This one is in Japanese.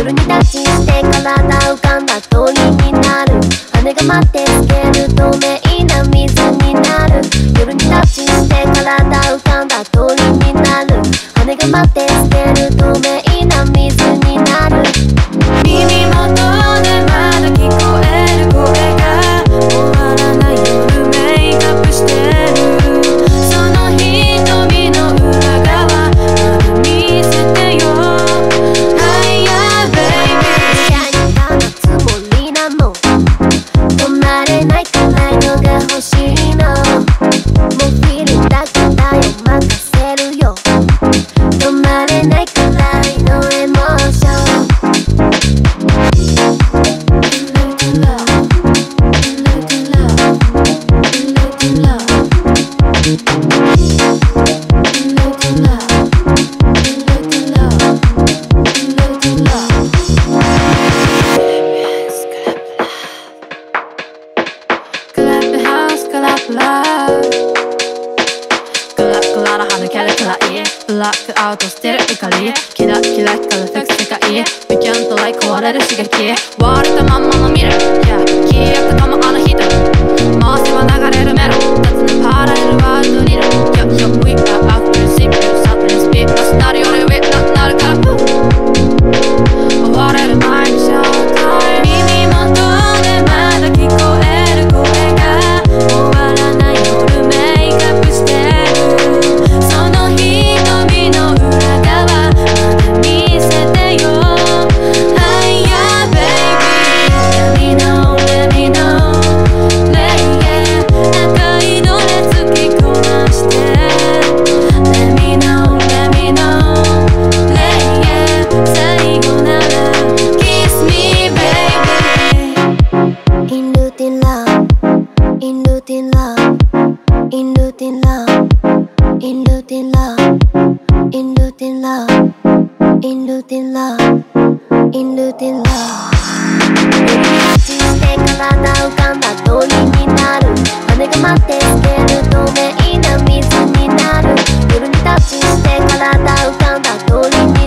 夜にタッチして体浮かんだ鳥になる。羽が舞って透ける透明な水になる。夜にタッチして体浮かんだ鳥になる。羽が舞って透ける透明な水になる。耳元でまだ聞こえる声が終わらない夜メイクアップしてる。その瞳の裏側まだ見せてよ。はいやベイビーシャイが待つつもりなの。止まれない辛いのが欲しいの。もうフィルだけだよ任せるよ。止まれない辛いのエモーション。 ブラックアウトしてる怒りキラキラ光るフェク世界ビキュンとライ壊れる刺激割れたまんまの見る Yeah 消えたかもあの人回せば流れるメロ脱のパラレルワールドにいる Yo yo we are after sleep Something speed なしなるより上なるから終われる前にショータイム耳元でまだ聞こえる声が終わらない夜メイクアップしてる。その瞳の裏側まだ見せてよ。はいやベイビー Let me know Let me know Yeah 赤いドレス着こなして Let me know Let me know Yeah 最後なら Kiss me baby In routine love In routine love In routine love In routine love In routine love In routine love In routine love タッチして体浮かんだ鳥になる。羽が舞って透ける透明な水になる。夜にタッチして体浮かんだ鳥に